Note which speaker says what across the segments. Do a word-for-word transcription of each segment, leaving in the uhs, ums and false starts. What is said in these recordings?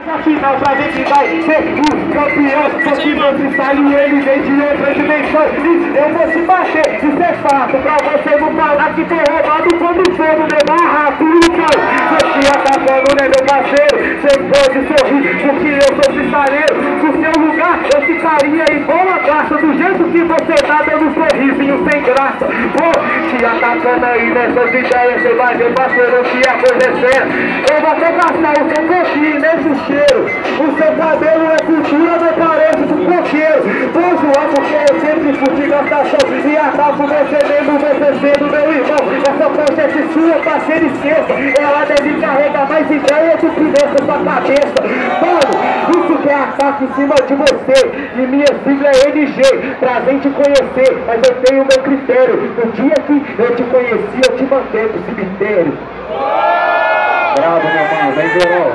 Speaker 1: Na final pra gente vai ser o campeão. Só que meu freestyle ele vem de outra dimensão. E eu vou te bater, isso é fato. Pra você não falar que tem roubado quando o fogo de barraco. Então, você atacando, né meu parceiro? Você pode sorrir porque eu sou freestyleiro. No seu lugar eu ficaria igual a graça. Do jeito que você tá dando sorrisinho sem graça. Pô, te atacando aí nessas ideias. Você vai ver parceiro o que ia acontecendo. Eu vou até gastar o seu coquinho nesse cheiro. O seu cabelo é cultura, não parece de coqueiro. Vou zoar porque eu sempre fui de gastação. E acabo você mesmo, você sendo meu irmão. Essa consciência sua, parceiro, esqueça. Ela deve carregar mais ideia do que nessa sua cabeça. Mano, isso que é ataque em cima de você. E minha sigla é N G, prazer te conhecer. Mas eu tenho meu critério. No dia que eu te conheci, eu te mantenho no cemitério. Bravo, meu mano, vem verão.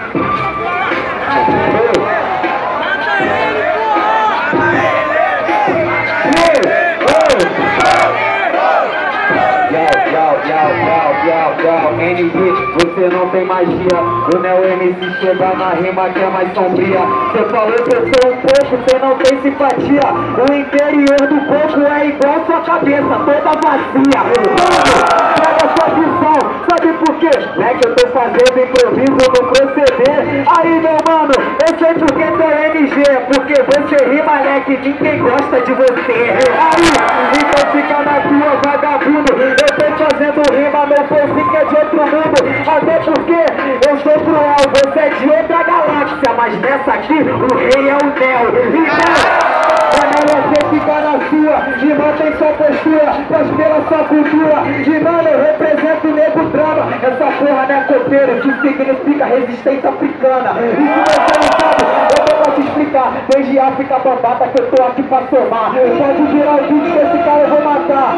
Speaker 1: N G, você não tem magia. O Neo M C chega na rima que é mais sombria. Você falou que eu sou um pouco, você não tem simpatia. O interior do corpo é igual sua cabeça, toda vazia. Pega sua visão, sabe por quê? Não é que eu tô fazendo improviso no proceder. Aí meu mano, eu sei porque tu é N G. Porque você rima, né, que ninguém gosta de você. Aí, então fica na tua, vagabundo. Eu tô fazendo rima, meu povo que é de outro mundo. Até porque eu sou cruel, você é de outra galáxia. Mas nessa aqui, o rei é o Neo. Então, pra você ficar na sua e mantém sua postura, prospera sua cultura. E mano, eu represento o nego drama. Essa porra não é copeiro, que significa resistência africana. E se você não sabe, eu vou pra te explicar. Desde África Bambata que eu tô aqui pra somar. Pode virar o vídeo que esse cara eu vou matar.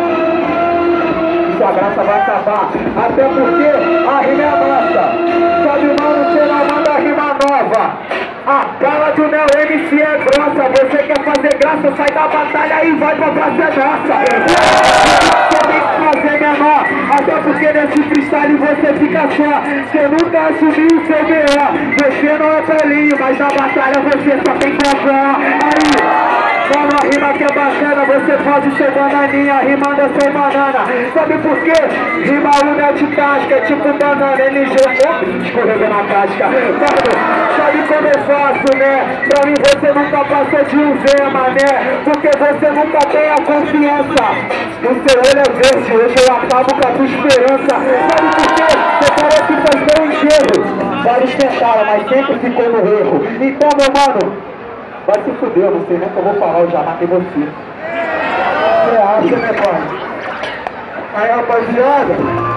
Speaker 1: Sua graça vai acabar, até porque a rima é nossa. Sabe, mano, você não manda rima nova. A bala do Neo M C é grossa. Você quer fazer graça, sai da batalha e vai pra praça é nossa. Você tem que fazer menor, até porque nesse freestyle você fica só. Você nunca assumiu o seu B O. Você não é pelinho, mas na batalha você só tem cocô. Aí fala uma rima que é bacana, você pode ser bananinha, rimando é sem banana. Sabe por quê? Rima uma é de tasca, é tipo banana, N G, escorrega na casca. Mano, sabe como eu faço, né? Pra mim você nunca passa de um Zema, né? Porque você nunca tem a confiança. O seu olho é verde, hoje eu acabo com a tua esperança. Sabe por quê? Você parece fazer um enterro. Vários tentaram, mas sempre ficou no erro. Então, meu mano, vai se fuder, eu não sei nem o que eu vou falar, eu já matei você. Você acha, né, pai? Aí, rapaziada,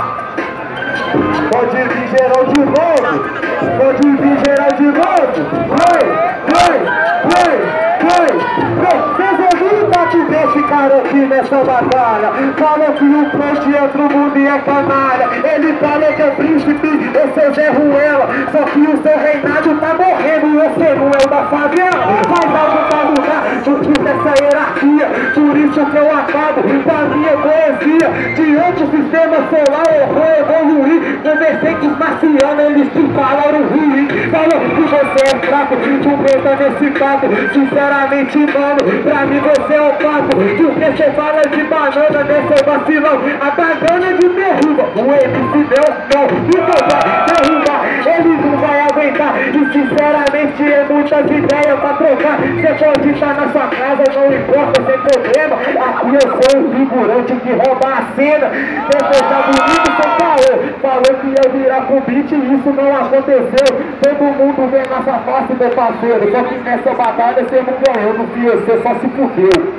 Speaker 1: pode vir geral de novo. Pode vir geral de novo. Vai, vai, vai, vai, vai. Vocês ouviram o que desse cara aqui nessa batalha? Falou que o peixe entra no mundo e é canalha. Ele falou que é príncipe, eu sou Zé Ruela. Só que o seu reinado tá morrendo, você não é o da favela. Mas algo pra mudar, porque dessa hierarquia. Por isso que eu acabo da minha poesia. Diante do sistema solar eu vou evoluir. Conversei com os marcianos, eles te falaram ruim. Falou que você é fraco, tu pensa nesse papo. Sinceramente, mano, pra mim você é o papo. Porque você fala de banana, né, seu vacilão. A banana de derruba, o M C deu não. E tu vai derrubar, ele não vai aguentar. E sinceramente é muitas ideias pra trocar. Você pode estar na sua casa, não importa, sem problema. Aqui eu sou o figurante que rouba a cena. Você tá bonito sem caô. Falou que ia virar com beat e isso não aconteceu. Todo mundo vem na sua face, meu parceiro. Só que nessa batalha você não ganhou, no fio, você só se fudeu.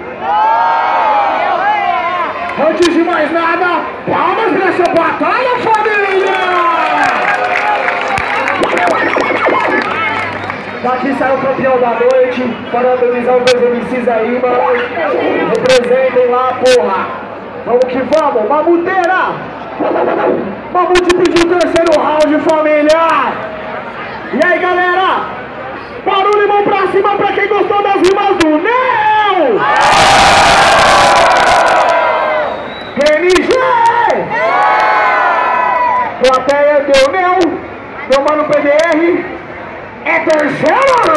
Speaker 1: Antes de mais nada, palmas pra essa batalha, família! Daqui sai o campeão da noite, parabenizar os meus M Cs aí, mano. Representem lá, porra. Vamos que vamos, mamuteira! Mamute pediu o terceiro round, família! E aí, galera? Barulho e mão pra cima pra quem gostou das rimas do Neo! N G! Plateia deu Neo, meu mano P D R, é terceiro